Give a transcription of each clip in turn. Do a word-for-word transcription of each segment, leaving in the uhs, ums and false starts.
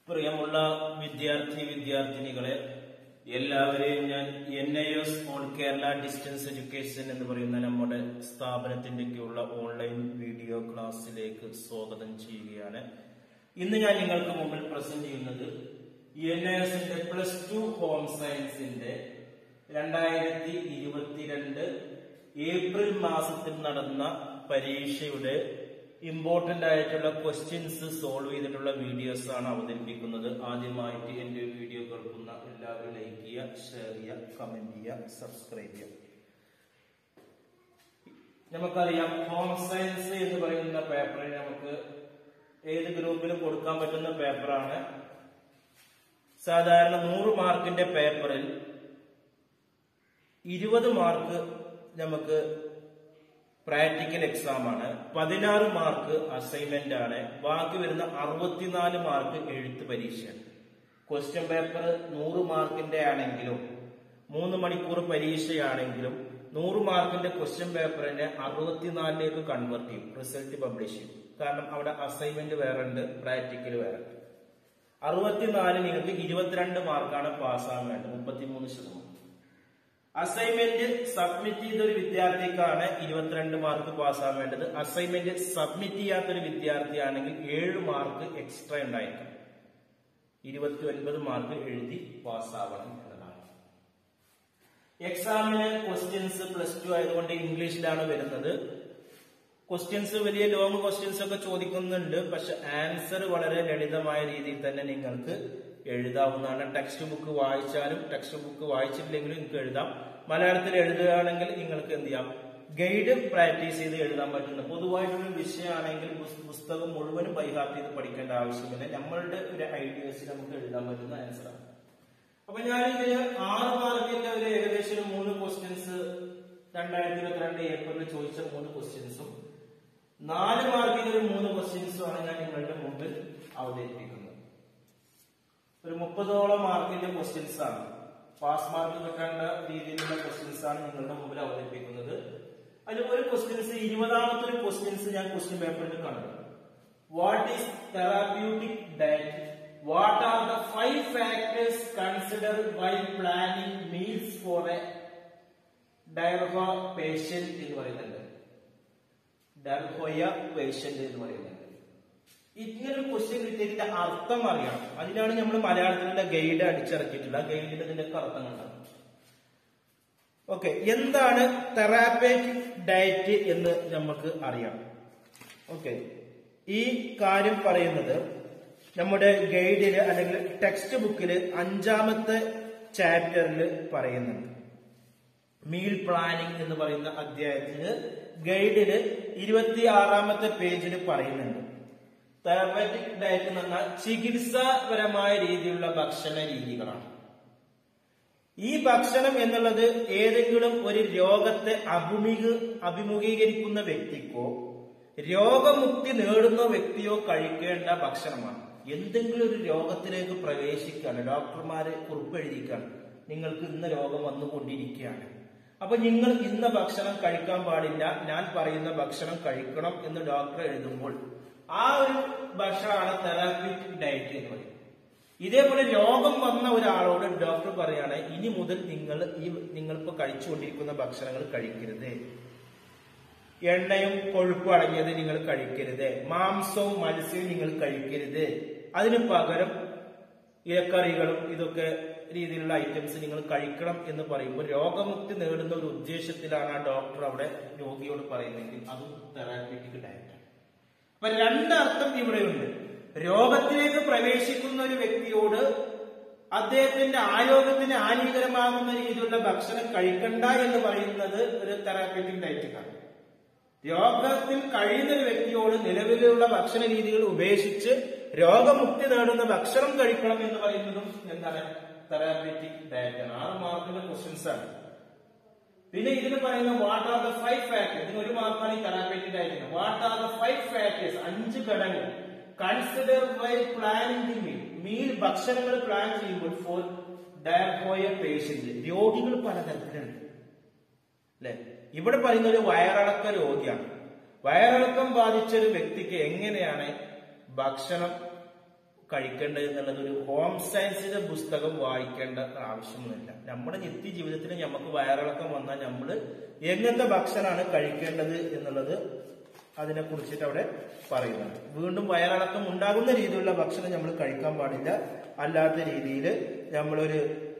പ്രിയമുള്ള വിദ്യാർത്ഥി വിദ്യാർത്ഥിനികളെ, എല്ലാവരെയും ഞാൻ N I S all Kerala distance education എന്ന് പറയുന്ന നമ്മുടെ സ്ഥാപനത്തിന്റെയൊക്കെയുള്ള ഓൺലൈൻ വീഡിയോ ക്ലാസ്സിലേക്ക് സ്വാഗതം ചെയ്യുകയാണ്. ഇന്ന് ഞാൻ നിങ്ങൾക്ക് മുമ്പിൽ പ്രസന്റ് ചെയ്യുന്നത് എൻ ഐ എസിന്റെ പ്ലസ് ടു ഹോം സയൻസിന്റെ രണ്ടായിരത്തി ഇരുപത്തിരണ്ട് ഏപ്രിൽ മാസത്തിൽ നടന്ന പരീക്ഷയുടെ ഇമ്പോർട്ടന്റ് ആയിട്ടുള്ള ക്വസ്റ്റ്യൻസ് സോൾവ് ചെയ്തിട്ടുള്ള വീഡിയോസ് ആണ് അവതരിപ്പിക്കുന്നത്. ആദ്യമായിട്ട് എന്റെ വീഡിയോ കേൾക്കുന്ന എല്ലാവരും ലൈക്ക് ചെയ്യുക, ഷെയർ ചെയ്യുക, കമന്റ് ചെയ്യുക, സബ്സ്ക്രൈബ് ചെയ്യുക. നമുക്കറിയാം, ഹോം സയൻസ് എന്ന് പറയുന്ന പേപ്പറിൽ നമുക്ക് ഏത് ഗ്രൂപ്പിലും കൊടുക്കാൻ പറ്റുന്ന പേപ്പറാണ്. സാധാരണ നൂറ് മാർക്കിന്റെ പേപ്പറിൽ ഇരുപത് മാർക്ക് നമുക്ക് പ്രാക്ടിക്കൽ എക്സാം ആണ്, പതിനാറ് മാർക്ക് അസൈൻമെന്റ് ആണ്, ബാക്കി വരുന്ന അറുപത്തിനാല് മാർക്ക് എഴുത്ത് പരീക്ഷയാണ്. ക്വസ്റ്റ്യൻ പേപ്പർ നൂറ് മാർക്കിന്റെ ആണെങ്കിലും മൂന്ന് മണിക്കൂർ പരീക്ഷയാണെങ്കിലും നൂറ് മാർക്കിന്റെ ക്വസ്റ്റ്യൻ പേപ്പറിനെ അറുപത്തിനാലിലേക്ക് കൺവേർട്ട് ചെയ്യും, റിസൾട്ട് പബ്ലിഷ് ചെയ്യും. കാരണം അവിടെ അസൈൻമെന്റ് വേറെ ഉണ്ട്, പ്രാക്ടിക്കൽ വേറെ ഉണ്ട്. അറുപത്തിനാല് നിങ്ങൾക്ക് ഇരുപത്തിരണ്ട് മാർക്കാണ് പാസ്സാകാൻ വേണ്ടത്, മുപ്പത്തിമൂന്ന് ശതമാനം. അസൈൻമെന്റ് സബ്മിറ്റ് ചെയ്ത ഒരു വിദ്യാർത്ഥിക്കാണ് ഇരുപത്തിരണ്ട് മാർക്ക് പാസ്സാകാൻ വേണ്ടത്. അസൈൻമെന്റ് സബ്മിറ്റ് ചെയ്യാത്തൊരു വിദ്യാർത്ഥിയാണെങ്കിൽ ഏഴ് മാർക്ക് എക്സ്ട്രാ ഉണ്ടായിരിക്കും. ഇരുപത്തി ഒൻപത് മാർക്ക് എഴുതി പാസ്സാവണം എന്നതാണ്. എക്സാമിന് ക്വസ്റ്റ്യൻസ് പ്ലസ് ടു ആയതുകൊണ്ട് ഇംഗ്ലീഷിലാണ് വരുന്നത്. ക്വസ്റ്റ്യൻസ് വലിയ ലോങ് ക്വസ്റ്റ്യൻസ് ഒക്കെ ചോദിക്കുന്നുണ്ട്, പക്ഷെ ആൻസർ വളരെ ലളിതമായ രീതിയിൽ തന്നെ നിങ്ങൾക്ക് എഴുതാവുന്നതാണ്. ടെക്സ്റ്റ് ബുക്ക് വായിച്ചാലും ടെക്സ്റ്റ് ബുക്ക് വായിച്ചിട്ടില്ലെങ്കിലും നിങ്ങൾക്ക് എഴുതാം. മലയാളത്തിൽ എഴുതുകയാണെങ്കിൽ നിങ്ങൾക്ക് എന്ത് ചെയ്യാം, ഗൈഡ് പ്രാക്ടീസ് ചെയ്ത് എഴുതാൻ പറ്റുന്ന പൊതുവായിട്ടുള്ള വിഷയമാണെങ്കിൽ പുസ്തകം മുഴുവനും ബൈഹാർട്ട് ചെയ്ത് പഠിക്കേണ്ട ആവശ്യമില്ല. നമ്മളുടെ ഒരു ഐഡിയസ് നമുക്ക് എഴുതാൻ പറ്റുന്ന ആൻസറാണ്. അപ്പൊ ഞാനിതിന് ആറ് മാർക്കിന്റെ ഒരു ഏകദേശം ഒരു മൂന്ന് ക്വസ്റ്റ്യൻസ് രണ്ടായിരത്തി ഇരുപത്തിരണ്ട് ഏപ്രിലിൽ ചോദിച്ച മൂന്ന് ക്വസ്റ്റ്യൻസും നാല് മാർക്കിന്റെ ഒരു മൂന്ന് ക്വസ്റ്റ്യൻസും ആണ് ഞാൻ നിങ്ങളുടെ മുമ്പിൽ അവതരിപ്പിക്കുന്നത്. ഒരു മുപ്പതോളം മാർക്കിന്റെ ക്വസ്റ്റ്യൻസ് ആണ്, പാസ് മാർക്ക് കിട്ടേണ്ട രീതിയിലുള്ള ക്വസ്റ്റ്യൻസ് ആണ് നിങ്ങളുടെ മുമ്പിൽ അവതരിപ്പിക്കുന്നത്. അതിൽ ഒരു ക്വസ്റ്റ്യൻസ്, ഇരുപതാമത്തെ ഒരു ക്വസ്റ്റ്യൻസ് ഞാൻ ക്വസ്റ്റ്യൻ പേപ്പറിൽ കണ്ടു. What is therapeutic diet? What are the five factors considered while planning meals for a diarrhoea patient എന്ന് പറയുന്നുണ്ട്. ഡയർഹോയ പേഷ്യന്റ് എന്ന് പറയുന്നുണ്ട്. ഇങ്ങനൊരു ക്വസ്റ്റ്യൻ കിട്ടിയതിന്റെ അർത്ഥം അറിയണം. അതിനാണ് നമ്മൾ മലയാളത്തിലുള്ള ഗൈഡ് അടിച്ചിറക്കിയിട്ടുള്ള ഗൈഡിൽ ഇതിന്റെ അർത്ഥം കണ്ടത്. ഓക്കെ, എന്താണ് തെറാപ്യൂട്ടിക് ഡയറ്റ് എന്ന് നമുക്ക് അറിയാം. ഓക്കെ, ഈ കാര്യം പറയുന്നത് നമ്മുടെ ഗൈഡില് അല്ലെങ്കിൽ ടെക്സ്റ്റ് ബുക്കില് അഞ്ചാമത്തെ ചാപ്റ്ററിൽ പറയുന്നുണ്ട്. മീൽ പ്ലാനിംഗ് എന്ന് പറയുന്ന അധ്യായത്തില് ഗൈഡില് ഇരുപത്തി ആറാമത്തെ പേജിൽ പറയുന്നുണ്ട്. തെറാപ്യൂട്ടിക് ഡയറ്റ് എന്ന് പറഞ്ഞാൽ ചികിത്സാപരമായ രീതിയിലുള്ള ഭക്ഷണ രീതികളാണ്. ഈ ഭക്ഷണം എന്നുള്ളത് ഏതെങ്കിലും ഒരു രോഗത്തെ അഭിമുഖ അഭിമുഖീകരിക്കുന്ന വ്യക്തിക്കോ രോഗമുക്തി നേടുന്ന വ്യക്തിയോ കഴിക്കേണ്ട ഭക്ഷണമാണ്. എന്തെങ്കിലും ഒരു രോഗത്തിലേക്ക് പ്രവേശിക്കുകയാണ്, ഡോക്ടർമാരെ കുറിപ്പെഴുതിക്കുകയാണ്, നിങ്ങൾക്ക് ഇന്ന രോഗം വന്നുകൊണ്ടിരിക്കുകയാണ്, അപ്പൊ നിങ്ങൾ ഇന്ന ഭക്ഷണം കഴിക്കാൻ പാടില്ല, ഞാൻ പറയുന്ന ഭക്ഷണം കഴിക്കണം എന്ന് ഡോക്ടർ എഴുതുമ്പോൾ ആ ഒരു ഭക്ഷണമാണ് തെറാപ്യൂട്ടിക് ഡയറ്റ് എന്ന് പറയുന്നത്. ഇതേപോലെ രോഗം വന്ന ഒരാളോട് ഡോക്ടർ പറയാണ്, ഇനി മുതൽ നിങ്ങൾ ഈ നിങ്ങളിപ്പോ കഴിച്ചുകൊണ്ടിരിക്കുന്ന ഭക്ഷണങ്ങൾ കഴിക്കരുത്, എണ്ണയും കൊഴുപ്പും അടങ്ങിയത് നിങ്ങൾ കഴിക്കരുത്, മാംസവും മത്സ്യവും നിങ്ങൾ കഴിക്കരുത്, അതിന് പകരം ഇലക്കറികളും ഇതൊക്കെ രീതിയിലുള്ള ഐറ്റംസ് നിങ്ങൾ കഴിക്കണം എന്ന് പറയുമ്പോൾ രോഗമുക്തി നേടുന്ന ഒരു ഉദ്ദേശത്തിലാണ് ആ ഡോക്ടർ അവിടെ രോഗിയോട് പറയുന്നതെങ്കിൽ അതും തെറാപ്യൂട്ടിക് ഡയറ്റ്. അപ്പൊ രണ്ടർത്ഥം ഇവിടെയുണ്ട്. രോഗത്തിലേക്ക് പ്രവേശിക്കുന്ന ഒരു വ്യക്തിയോട് അദ്ദേഹത്തിന്റെ ആരോഗ്യത്തിന് ഹാനികരമാകുന്ന രീതിയിലുള്ള ഭക്ഷണം കഴിക്കണ്ട എന്ന് പറയുന്നത് ഒരു തെറാപ്യൂട്ടിക് ഡയറ്റാണ്. രോഗത്തിൽ കഴിയുന്ന ഒരു വ്യക്തിയോട് നിലവിലുള്ള ഭക്ഷണ രീതികൾ ഉപേക്ഷിച്ച് രോഗമുക്തി നേടുന്ന ഭക്ഷണം കഴിക്കണം എന്ന് പറയുന്നതും എന്താണ്, തെറാപ്യൂട്ടിക് ഡയറ്റാണ്. ആറ് മാർക്കിന്റെ ക്വസ്റ്റ്യൻസ് ആണ്. പിന്നെ ഇതിന് പറയുന്ന what are the five factors, ഇതിന് ഒരു മാർക്കാണ് ഈ തെറാപ്യൂട്ടിക് ഡയറ്റിന്. What are the five factors, അഞ്ച് ഘടകങ്ങൾ consider while planning the meal, meal ഭക്ഷണങ്ങൾ പ്ലാൻ ചെയ്യുമ്പോൾ ഫോർ ഡയർഹോയ പേഷ്യന്റ്, രോഗികൾ പലതരത്തിലുണ്ട് അല്ലെ. ഇവിടെ പറയുന്ന ഒരു വയറിളക്ക രോഗിയാണ്. വയറിളക്കം ബാധിച്ച ഒരു വ്യക്തിക്ക് എങ്ങനെയാണ് ഭക്ഷണം കഴിക്കേണ്ടത് എന്നുള്ളത് ഒരു ഹോം സയൻസിന്റെ പുസ്തകം വായിക്കേണ്ട ആവശ്യമൊന്നുമില്ല. നമ്മുടെ നിത്യ ജീവിതത്തിൽ നമുക്ക് വയറിളക്കം വന്നാൽ നമ്മൾ എങ്ങനത്തെ ഭക്ഷണമാണ് കഴിക്കേണ്ടത് എന്നുള്ളത് അതിനെ കുറിച്ചിട്ട് അവിടെ പറയുന്നുണ്ട്. വീണ്ടും വയറിളക്കം ഉണ്ടാകുന്ന രീതിയിലുള്ള ഭക്ഷണം നമ്മൾ കഴിക്കാൻ പാടില്ല. അല്ലാത്ത രീതിയിൽ നമ്മളൊരു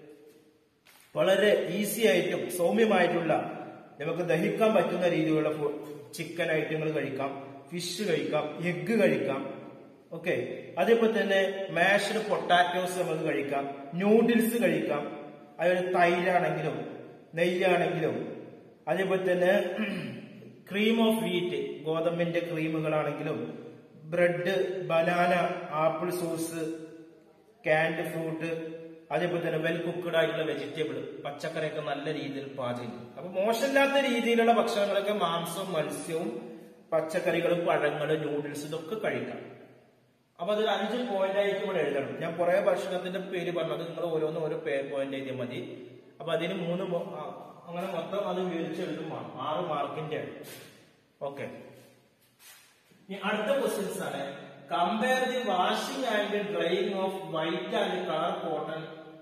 വളരെ ഈസി ആയിട്ടും സൗമ്യമായിട്ടുള്ള നമുക്ക് ദഹിക്കാൻ പറ്റുന്ന രീതിയിലുള്ള ചിക്കൻ ഐറ്റങ്ങൾ കഴിക്കാം, ഫിഷ് കഴിക്കാം, എഗ്ഗ് കഴിക്കാം. ഓക്കെ, അതേപോലെ തന്നെ മാഷ്ഡ് പൊട്ടാറ്റോസ് നമുക്ക് കഴിക്കാം, നൂഡിൽസ് കഴിക്കാം, അതുപോലെ തൈരാണെങ്കിലും നെയ്യാണെങ്കിലും, അതേപോലെ തന്നെ ക്രീം ഓഫ് വീറ്റ് ഗോതമ്പിന്റെ ക്രീമുകളാണെങ്കിലും, bread, banana, apple sauce, canned fruit, അതേപോലെ തന്നെ വെൽ കുക്ക്ഡ് ആയിട്ടുള്ള വെജിറ്റബിൾ, പച്ചക്കറിയൊക്കെ നല്ല രീതിയിൽ പാചകം. അപ്പൊ മോശമില്ലാത്ത രീതിയിലുള്ള ഭക്ഷണങ്ങളൊക്കെ മാംസവും മത്സ്യവും പച്ചക്കറികളും പഴങ്ങളും നൂഡിൽസ് ഇതൊക്കെ കഴിക്കാം. അപ്പൊ അതൊരു അഞ്ച് പോയിന്റ് ആയിട്ട് ഇവിടെ എഴുതണം. ഞാൻ കുറെ ഭക്ഷണത്തിന്റെ പേര് പറഞ്ഞത് നിങ്ങൾ ഓരോന്നും ഓരോ പോയിന്റ് എഴുതിയാൽ മതി. അപ്പൊ അതിന് മൂന്ന് അങ്ങനെ മൊത്തം അത് വിവരിച്ച് എഴുതുമ്പോൾ ആറ് മാർക്കിന്റെ ആണ്. ഓക്കെ, ഇനി അടുത്ത ക്വസ്റ്റ്യൻസ് ആണ്. Compare the washing and drying of white and colour cotton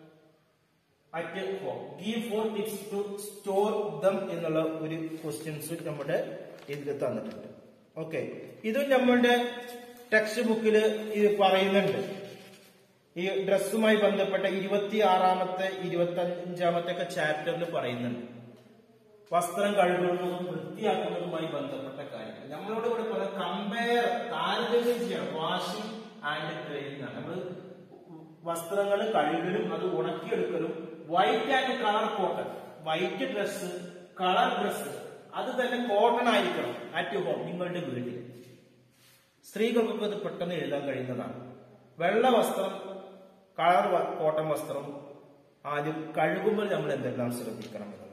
at home. Give four tips to store them എന്നുള്ള ഒരു ക്വസ്റ്റ്യൻസ് നമ്മുടെ ഇതിൽ തന്നിട്ടുണ്ട്. ഓക്കെ, ഇതും നമ്മളുടെ ടെക്സ്റ്റ് ബുക്കിൽ ഇത് പറയുന്നുണ്ട്. ഈ ഡ്രസ്സുമായി ബന്ധപ്പെട്ട ഇരുപത്തി ആറാമത്തെ ഇരുപത്തി അഞ്ചാമത്തെ ഒക്കെ ചാപ്റ്ററിൽ പറയുന്നുണ്ട്. വസ്ത്രം കഴുകുന്നതും വൃത്തിയാക്കുന്നതുമായി ബന്ധപ്പെട്ട കാര്യങ്ങൾ നമ്മളോട് ഇവിടെ പറയാം. കമ്പയർ, താരതമ്യം ചെയ്യണം വാഷിംഗ് ആൻഡ് ഡ്രൈയിങ് ആണ്. നമ്മൾ വസ്ത്രങ്ങൾ കഴുകലും അത് ഉണക്കിയെടുക്കലും. White and colour cotton, white dress, colour dress അത് തന്നെ കോട്ടൺ ആയിരിക്കണം അറ്റ് ഹോം, നിങ്ങളുടെ വീട്ടിൽ. സ്ത്രീകൾക്കൊക്കെ അത് പെട്ടെന്ന് എഴുതാൻ കഴിയുന്നതാണ്. വെള്ള വസ്ത്രം, കളർ കോട്ടൺ വസ്ത്രം ആദ്യം കഴുകുമ്പോൾ നമ്മൾ എന്തെല്ലാം ശ്രദ്ധിക്കണം എന്നതാണ്.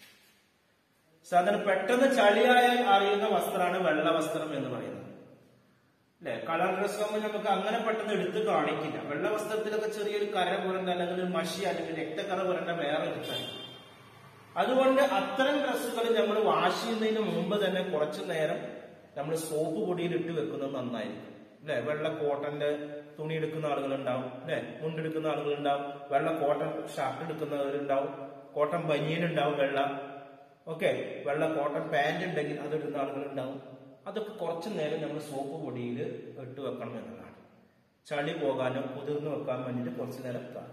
സാധാരണ പെട്ടെന്ന് ചളിയായാൽ അറിയുന്ന വസ്ത്രമാണ് വെള്ള വസ്ത്രം എന്ന് പറയുന്നത്. അല്ലെ, കളർ ഡ്രസ് ആകുമ്പോൾ നമുക്ക് അങ്ങനെ പെട്ടെന്ന് എടുത്ത് കാണിക്കില്ല. വെള്ള വസ്ത്രത്തിലൊക്കെ ചെറിയൊരു കര പുരണ്ട അല്ലെങ്കിൽ ഒരു മഷി അല്ലെങ്കിൽ രക്തക്കറ പുരണ്ട വേറെ എടുക്കാൻ. അതുകൊണ്ട് അത്തരം ഡ്രസ്സുകൾ നമ്മൾ വാഷ് ചെയ്യുന്നതിന് മുമ്പ് തന്നെ കുറച്ചു നേരം നമ്മൾ സോപ്പ് പൊടിയിൽ ഇട്ട് വെക്കുന്നത് നന്നായിരിക്കും. അല്ലെ, വെള്ള കോട്ടന്റെ തുണി എടുക്കുന്ന ആളുകളുണ്ടാവും, അല്ലെ, മുണ്ടെടുക്കുന്ന ആളുകളുണ്ടാവും, വെള്ള കോട്ടൺ ഷർട്ട് എടുക്കുന്നവരുണ്ടാവും, കോട്ടൺ ബനിയൻ ഉണ്ടാവും വെള്ള. ഓക്കെ, വെള്ള കോട്ടൺ പാന്റ് ഉണ്ടെങ്കിൽ അതിടുന്ന ആളുകളുണ്ടാവും. അതൊക്കെ കുറച്ചു നേരം നമ്മൾ സോപ്പ് പൊടിയിൽ ഇട്ട് വെക്കണം എന്നതാണ്. ചളി പോകാനും കുതിർന്ന് വെക്കാൻ വേണ്ടിയിട്ട് കുറച്ചു നേരം കാണും.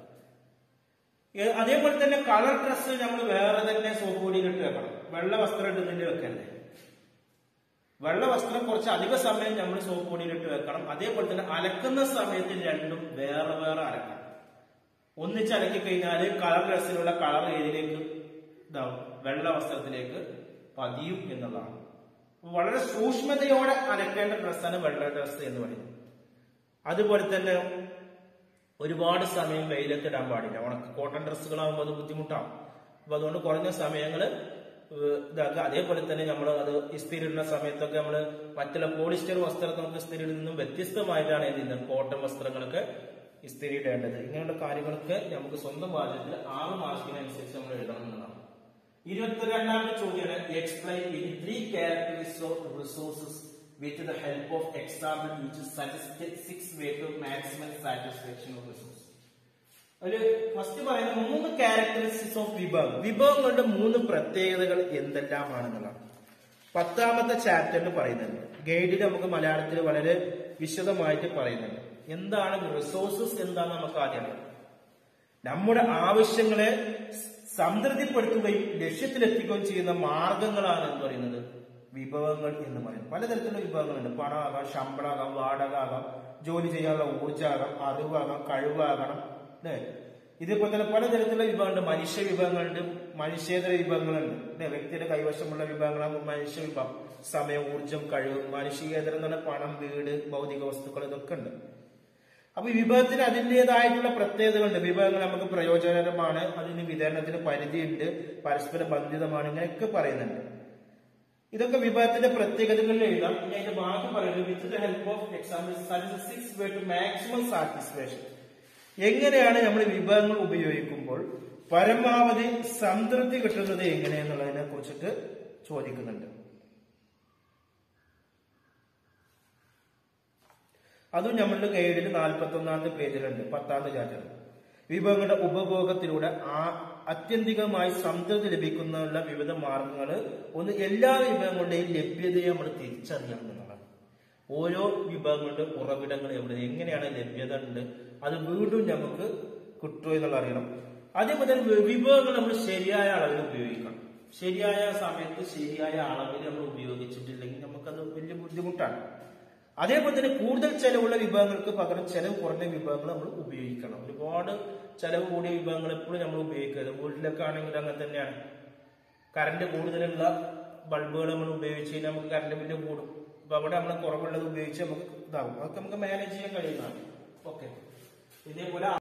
അതേപോലെ തന്നെ കളർ ഡ്രസ്സ് നമ്മൾ വേറെ തന്നെ സോപ്പ് പൊടിയിൽ ഇട്ട് വെക്കണം. വെള്ള വസ്ത്രം ഇടുന്നതിന്റെ വെക്കല്ലേ. വെള്ള വസ്ത്രം കുറച്ച് അധിക സമയം നമ്മൾ സോപ്പ് പൊടിയിലിട്ട് വെക്കണം. അതേപോലെ തന്നെ അലക്കുന്ന സമയത്ത് രണ്ടും വേറെ വേറെ അലക്കണം. ഒന്നിച്ച് അലക്കി കഴിഞ്ഞാൽ കളർ ഡ്രസ്സിലുള്ള കളർ ഏതിലേക്ക് ഇതാവും, വെള്ള വസ്ത്രത്തിലേക്ക് പതിയും എന്നുള്ളതാണ്. വളരെ സൂക്ഷ്മതയോടെ അലക്കേണ്ട ഡ്രസ്സാണ് വെള്ള ഡ്രസ്സ് എന്ന് പറയുന്നത്. അതുപോലെ തന്നെ ഒരുപാട് സമയം വെയിലത്തിടാൻ പാടില്ല. ഉണക്ക കോട്ടൺ ഡ്രസ്സുകളാകുമ്പോൾ അത് ബുദ്ധിമുട്ടാവും. അപ്പൊ അതുകൊണ്ട് കുറഞ്ഞ സമയങ്ങള് ഇതാക്കുക. അതേപോലെ തന്നെ നമ്മൾ അത് ഇസ്തിരി ഇടുന്ന സമയത്തൊക്കെ നമ്മൾ മറ്റുള്ള പോളിസ്റ്റർ വസ്ത്രം നമുക്ക് ഇസ്തിരിയിൽ നിന്നും വ്യത്യസ്തമായിട്ടാണ് എന്ത് കോട്ടൺ വസ്ത്രങ്ങളൊക്കെ ഇസ്തിരി ഇടേണ്ടത്. ഇങ്ങനെയുള്ള കാര്യങ്ങളൊക്കെ നമുക്ക് സ്വന്തം ബാധ്യതയിൽ ആറ് മാർക്കിനനുസരിച്ച് നമ്മൾ എഴുതണം എന്നതാണ്. ഇരുപത്തിരണ്ടാമത്തെ ചോദ്യമാണ്. Explain in three characteristics of resources with the help of example which suggest six way to maximum satisfaction of resource. ഒരു ഫസ്റ്റ് പറയുന്ന മൂന്ന് ക്യാരക്ടറിസ്റ്റിക്സ് ഓഫ് വിഭവം, വിഭവങ്ങളുടെ മൂന്ന് പ്രത്യേകതകൾ എന്തെല്ലാമാണെന്നുള്ളതാണ് പത്താമത്തെ ചാപ്റ്ററിൽ പറയുന്നുണ്ട്. ഗൈഡിൽ നമുക്ക് മലയാളത്തിൽ വളരെ വിശദമായിട്ട് പറയുന്നുണ്ട്. എന്താണ് റിസോഴ്സസ് എന്താണെന്ന് നമുക്ക് ആദ്യം അറിയാം. നമ്മുടെ ആവശ്യങ്ങളെ സംതൃപ്തിപ്പെടുത്തുകയും ലക്ഷ്യത്തിലെത്തിക്കുകയും ചെയ്യുന്ന മാർഗങ്ങളാണ് എന്ന് പറയുന്നത് വിഭവങ്ങൾ എന്ന് പറയും. പലതരത്തിലുള്ള വിഭവങ്ങളുണ്ട്. പണമാകാം, ശമ്പളമാകാം, വാടക ആകാം, ജോലി ചെയ്യാനുള്ള ഊർജ്ജമാകാം, അറിവാകാം, കഴിവാകണം. ഇതേപോലെ തന്നെ പലതരത്തിലുള്ള വിഭവങ്ങളുണ്ട്. മനുഷ്യ വിഭവങ്ങളുണ്ട്, മനുഷ്യേതര വിഭവങ്ങളുണ്ട്. വ്യക്തിയുടെ കൈവശമുള്ള വിഭവങ്ങളാണ് മനുഷ്യ വിഭവം. സമയം, ഊർജ്ജം, കഴിവ്. മനുഷ്യേതരം എന്ന് പറഞ്ഞാൽ പണം, വീട്, ഭൗതിക വസ്തുക്കൾ ഇതൊക്കെ ഉണ്ട്. അപ്പൊ വിഭവത്തിന് അതിൻ്റെതായിട്ടുള്ള പ്രത്യേകതകളുണ്ട്. വിഭവങ്ങൾ നമുക്ക് പ്രയോജനകരമാണ്, അതിന് വിതരണത്തിന് പരിധിയുണ്ട്, പരസ്പര ബന്ധിതമാണ്, ഇങ്ങനെയൊക്കെ പറയുന്നുണ്ട്. ഇതൊക്കെ വിഭവത്തിന്റെ പ്രത്യേകതകളിൽ എഴുതാം. ഇനി അതിന്റെ ബാക്കി പറയുന്നത് with the help of example six way to maximum satisfaction. എങ്ങനെയാണ് നമ്മൾ വിഭവങ്ങൾ ഉപയോഗിക്കുമ്പോൾ പരമാവധി സംതൃപ്തി കിട്ടുന്നത് എങ്ങനെയെന്നുള്ളതിനെ കുറിച്ചിട്ട് ചോദിക്കുന്നുണ്ട്. അതും നമ്മളുടെ ഗൈഡിൽ നാൽപ്പത്തി ഒന്നാമത്തെ പേജിലുണ്ട്, പത്താമത്തെ ചാപ്റ്റർ. വിഭവങ്ങളുടെ ഉപഭോഗത്തിലൂടെ ആ അത്യന്തികമായി സംതൃപ്തി ലഭിക്കുന്നതിനുള്ള വിവിധ മാർഗങ്ങൾ. ഒന്ന്, എല്ലാ വിഭവങ്ങളുടെയും ലഭ്യതയെ നമ്മൾ തിരിച്ചറിയണം എന്നുള്ളതാണ്. ഓരോ വിഭവങ്ങളുടെ ഉറവിടങ്ങൾ എവിടെ, എങ്ങനെയാണ് ലഭ്യത ഉണ്ട്, അത് വീണ്ടും നമുക്ക് കിട്ടുമോ എന്നുള്ള അറിയണം. അതേപോലെ തന്നെ വിഭവങ്ങൾ നമ്മൾ ശരിയായ അളവിൽ ഉപയോഗിക്കണം. ശരിയായ സമയത്ത് ശരിയായ അളവിൽ നമ്മൾ ഉപയോഗിച്ചിട്ടില്ലെങ്കിൽ നമുക്കത് വലിയ ബുദ്ധിമുട്ടാണ്. അതേപോലെ തന്നെ കൂടുതൽ ചെലവുള്ള വിഭവങ്ങൾക്ക് പകരം ചെലവ് കുറഞ്ഞ വിഭവങ്ങൾ നമ്മൾ ഉപയോഗിക്കണം. ഒരുപാട് ചെലവ് കൂടിയ വിഭവങ്ങൾ എപ്പോഴും നമ്മൾ ഉപയോഗിക്കരുത്. വീട്ടിലൊക്കെ ആണെങ്കിൽ അങ്ങനെ തന്നെയാണ്. കറണ്ട് കൂടുതലുള്ള ബൾബുകൾ നമ്മൾ ഉപയോഗിച്ച് കഴിഞ്ഞാൽ നമുക്ക് കറണ്ട് ബില്ല് കൂടും. അപ്പൊ അവിടെ നമ്മൾ കുറവുള്ളത് ഉപയോഗിച്ച് നമുക്ക് ഇതാകും. അതൊക്കെ നമുക്ക് മാനേജ് ചെയ്യാൻ കഴിയുന്നതാണ്. ഓക്കെ. ഇതേപോലെ